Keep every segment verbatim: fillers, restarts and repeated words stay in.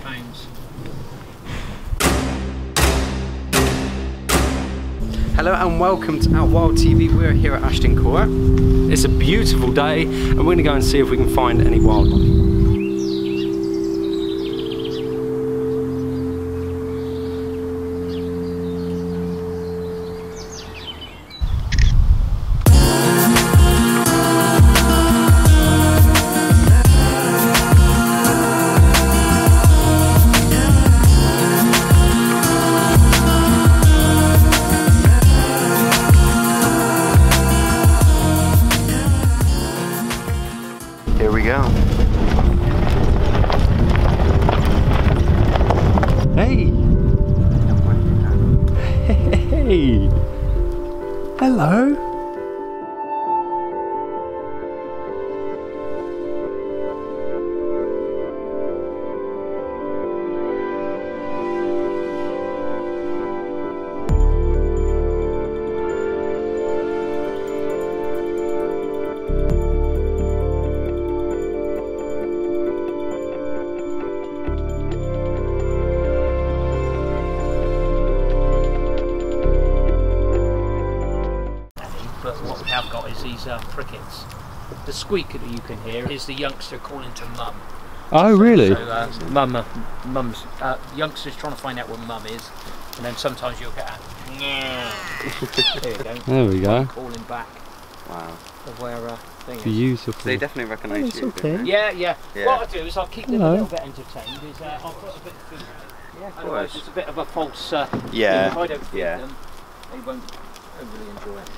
pounds. Hello and welcome to ATWILD T V. We're here at Ashton Court. It's a beautiful day and we're going to go and see if we can find any wildlife. Here we go. Hey! Hey! Hello! But what we have got is these uh, crickets. The squeak that you can hear is the youngster calling to mum. Oh, really? So, uh, mum, uh, mum's uh, youngsters trying to find out where mum is, and then sometimes you'll get a there you go. There we go. Calling back. Wow. Of where uh, thing is. Beautiful. They definitely recognise you. Okay. Yeah, yeah, Yeah. What I'll do is I'll keep them Hello. a little bit entertained. Is uh, I'll put a bit of food out. Yeah, of Otherwise, course. it's a bit of a false. Uh, Yeah. If I don't feed Yeah. them, they won't overly enjoy it.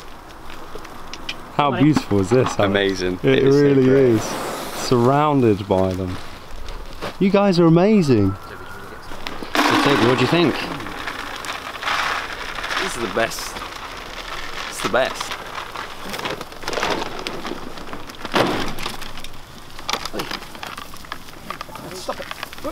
How beautiful is this? Alex? Amazing. It, It is so really great. is. Surrounded by them. You guys are amazing. So Toby, what do you think? This is the best. It's the best. Stop it.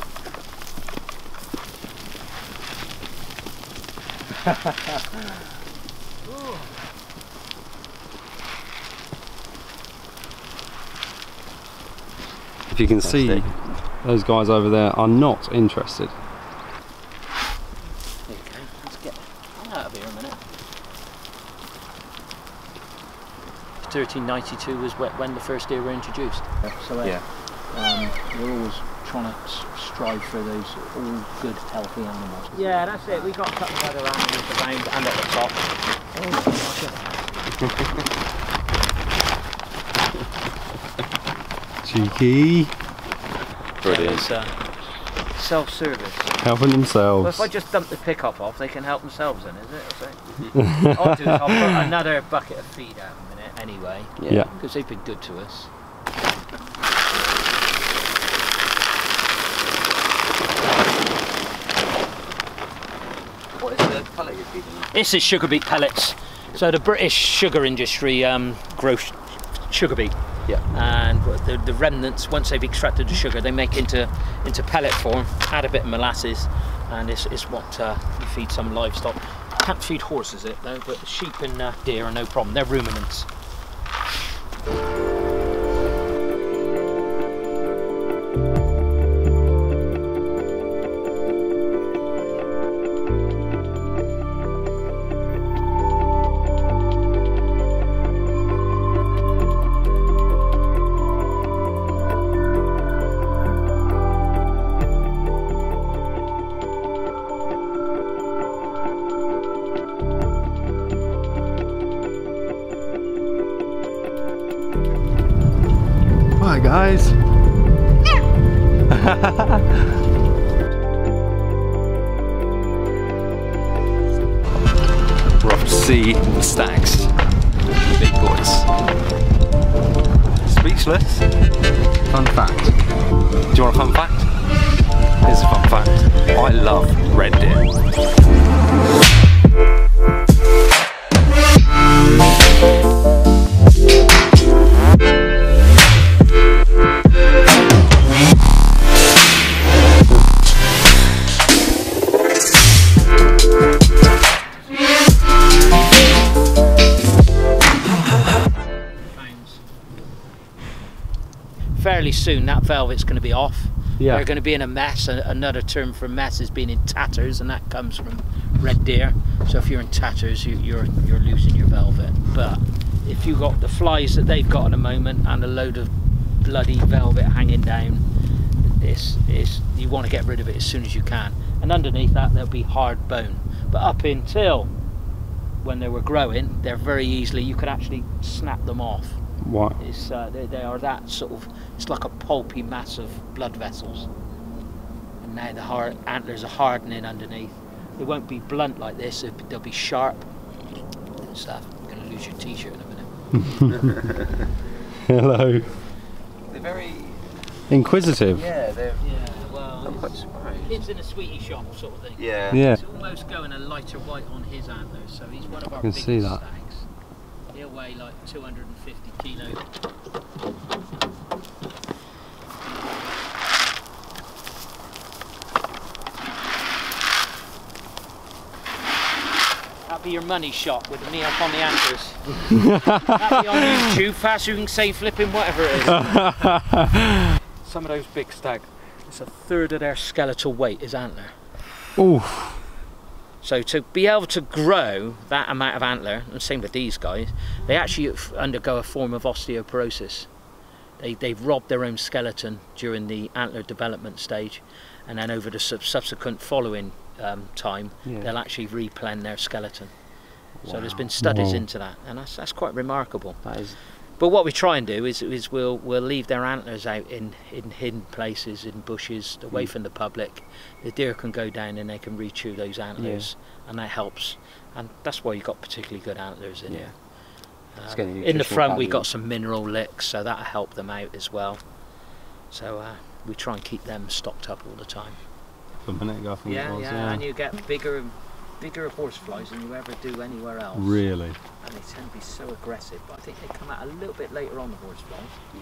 If you can see, those guys over there are not interested. There you go. Let's get out of here a minute. thirteen ninety-two was wh- when the first deer were introduced. So uh, Yeah. um, we're always trying to s strive for those all good, healthy animals. Yeah, that's it. We got a couple of other animals around and at the top. Cheeky. Brilliant. It's, uh, self-service. Helping themselves. Well, if I just dump the pickup off, they can help themselves then, is it? Or something? I'll do is I'll put another bucket of feed out in a minute anyway. Yeah. Because they've been good to us. What is the pellet you're feeding them? This is sugar beet pellets. So the British sugar industry um, grows sugar beet. Yeah. And the, the remnants, once they've extracted the sugar, they make into into pellet form, add a bit of molasses, and it's, it's what uh, you feed some livestock. Can't feed horses it though, but sheep and uh, deer are no problem. They're ruminants. Hi guys. We're off to see the stags. Big boys. Speechless. Fun fact. Do you want a fun fact? Here's a fun fact. I love red deer. Fairly soon that velvet's going to be off, Yeah. They're going to be in a mess. Another term for mess is being in tatters, and that comes from red deer. So if you're in tatters, you, you're you're losing your velvet. But if you got the flies that they've got at the moment and a load of bloody velvet hanging down, it's, it's, you want to get rid of it as soon as you can. And underneath that there'll be hard bone. But up until when they were growing, they're very easily, you could actually snap them off. What? It's, uh, they, they are that sort of, it's like a pulpy mass of blood vessels. And now the hard, antlers are hardening underneath. They won't be blunt like this, they'll be sharp and stuff. You're going to lose your t-shirt in a minute. Hello. They're very inquisitive. Yeah, they're. Yeah, well, I'm quite surprised. Kids in a sweetie shop sort of thing. Yeah. Yeah. He's almost going a lighter white on his antlers, so he's one of our I can biggest see that. stags. He'll weigh like two hundred fifty kilos. That'll be your money shot with me up on the antlers. That'll be on YouTube, faster you can say flipping whatever it is. Some of those big stag, it's a third of their skeletal weight is antler. Oof. So to be able to grow that amount of antler, and same with these guys, they actually undergo a form of osteoporosis. They, they've robbed their own skeleton during the antler development stage, and then over the sub subsequent following um, time, Yeah. they'll actually replan their skeleton. Wow. So there's been studies Wow. into that, and that's, that's quite remarkable. That is. But what we try and do is, is we'll, we'll leave their antlers out in, in hidden places, in bushes, away Mm. from the public. The deer can go down and they can re-chew those antlers, yeah. and that helps. And that's why you've got particularly good antlers in Yeah. here. It's Um, getting in the nutritional front we've value. got some mineral licks, so that'll help them out as well. So uh, we try and keep them stocked up all the time. A minute ago, I think it Yeah, was. yeah, Yeah. and you get bigger bigger horseflies than you ever do anywhere else. Really. And they tend to be so aggressive, but I think they come out a little bit later on, the horseflies.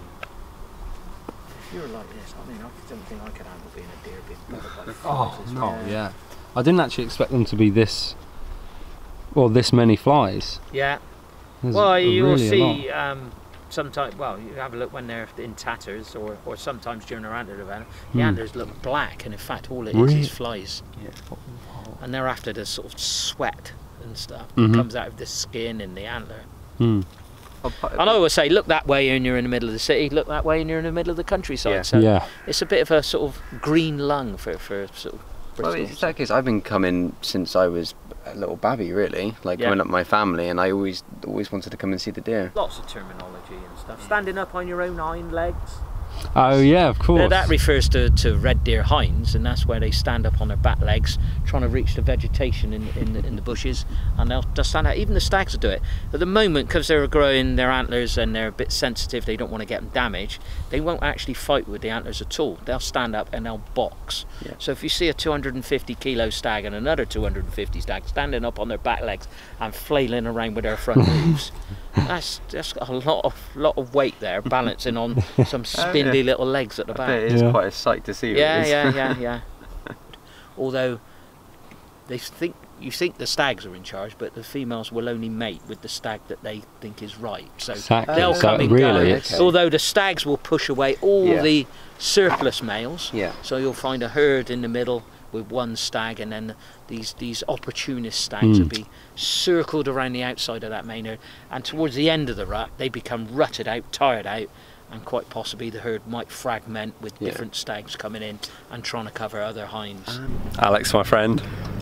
If you were like this, I mean, I don't think I could handle being a deer being bothered by flies. Oh as no, well. yeah. I didn't actually expect them to be this, well, this many flies. Yeah. There's Well, a- you'll really a see um, sometimes, well, you have a look when they're in tatters, or, or sometimes during their antler development, the Hmm. antlers look black, and in fact all it is Really? is flies. Yeah. And they're after the sort of sweat and stuff Mhm. that comes out of the skin and the antler. Hmm. And I always say, look that way and you're in the middle of the city, look that way and you're in the middle of the countryside. Yeah. So Yeah. it's a bit of a sort of green lung for, for sort of Well, Bristol. it's that case. I've been coming since I was a little babby, really, like Yeah. coming up with my family, and I always, always wanted to come and see the deer. Lots of terminology and stuff. Standing up on your own hind legs. Oh yeah, of course. Now, that refers to, to red deer hinds, and that's where they stand up on their back legs trying to reach the vegetation in, in, the, in the bushes, and they'll, they'll stand out. Even the stags will do it. At the moment, because they're growing their antlers and they're a bit sensitive, they don't want to get them damaged, they won't actually fight with the antlers at all. They'll stand up and they'll box. Yeah. So if you see a two hundred fifty kilo stag and another two hundred fifty stag standing up on their back legs and flailing around with their front hooves, that's that's got a lot of lot of weight there, balancing on some spindly little legs at the I back. bet it is Yeah. quite a sight to see. Yeah, really. yeah, yeah, yeah. Although they think you think the stags are in charge, but the females will only mate with the stag that they think is right. So Exactly. they'll So come and really, go. it's- Although the stags will push away all Yeah. the surplus males. Yeah. So you'll find a herd in the middle with one stag, and then these these opportunist stags Mm. will be circled around the outside of that main herd, and towards the end of the rut they become rutted out, tired out, and quite possibly the herd might fragment with Yeah. different stags coming in and trying to cover other hinds. Alex, my friend,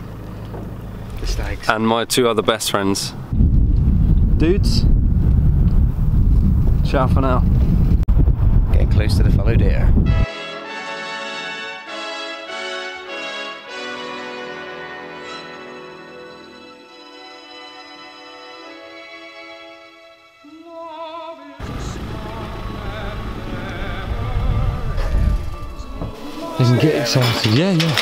The stags. and my two other best friends. Dudes, ciao for now. Getting close to the fallow deer. Doesn't get excited. Yeah, yeah.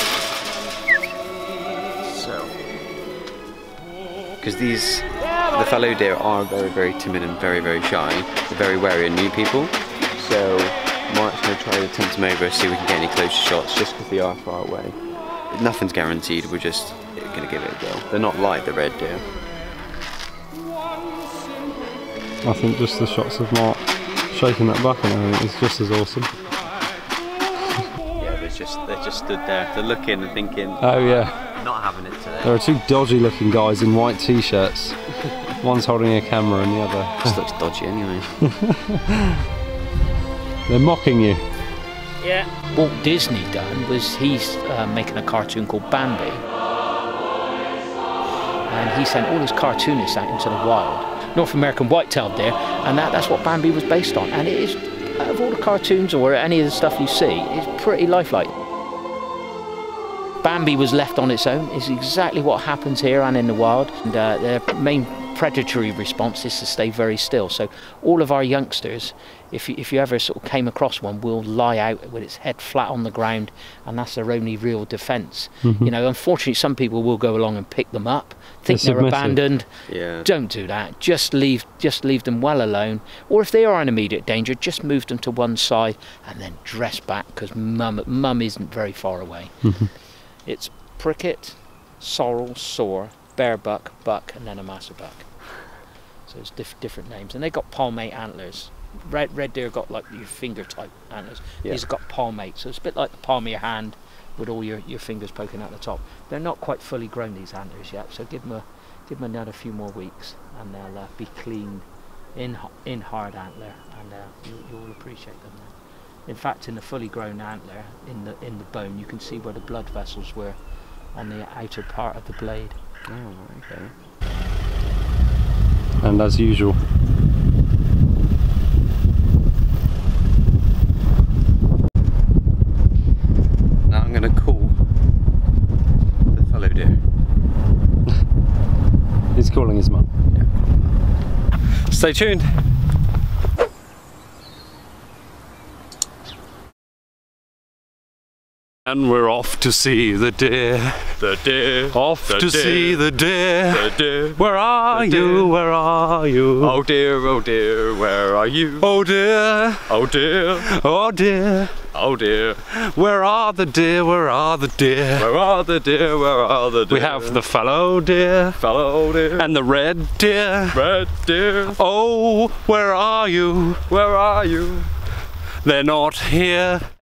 So, because these, the fallow deer are very, very timid and very, very shy. They're very wary of new people. So, Mark's going to try to attempt them over, see if we can get any closer shots, just because they are far away. Nothing's guaranteed. We're just going to give it a go. They're not like the red deer. I think just the shots of Mark shaking that buck and everything is just as awesome. just they just stood there. They're looking and thinking. Oh yeah. Not having it today. There are two dodgy looking guys in white t-shirts. One's holding a camera and the other. This looks dodgy anyway. They're mocking you. Yeah. Walt Disney done was he's uh, making a cartoon called Bambi. And he sent all his cartoonists out into the wild. North American white-tailed deer, and that, that's what Bambi was based on. And it is, out of all the cartoons or any of the stuff you see, it's pretty lifelike. Bambi was left on its own. It's exactly what happens here and in the wild. And uh, their main predatory response is to stay very still. So all of our youngsters, if you, if you ever sort of came across one, will lie out with its head flat on the ground, and that's their only real defence. Mm-hmm. You know, unfortunately, some people will go along and pick them up, think they're, they're abandoned. Yeah. Don't do that. Just leave, just leave them well alone. Or if they are in immediate danger, just move them to one side and then dress back, because mum, mum isn't very far away. Mm-hmm. It's pricket, sorrel, soar, bearbuck, buck, and then a master buck. So it's diff different names, and they got palmate antlers. Red red deer got like your finger type antlers. Yeah. These have got palmate, so it's a bit like the palm of your hand with all your, your fingers poking out the top. They're not quite fully grown, these antlers yet, so give them a give them another few more weeks, and they'll uh, be cleaned in in hard antler, and uh, you, you'll appreciate them then. In fact, in the fully grown antler, in the in the bone, you can see where the blood vessels were on the outer part of the blade. Oh, okay. And as usual, now I'm going to call the fallow deer. He's calling his mum. Yeah. Stay tuned. And we're off to see the deer. The deer. Off the to deer. see the deer. The deer. Where are the you? Deer. Where are you? Oh dear, oh dear, where are you? Oh dear. Oh dear. Oh dear. Oh dear. Where are the deer? Where are the deer? Where are the deer? Where are the deer? We have the fallow deer. Fallow deer. And the red deer. Red deer. Oh, where are you? Where are you? They're not here.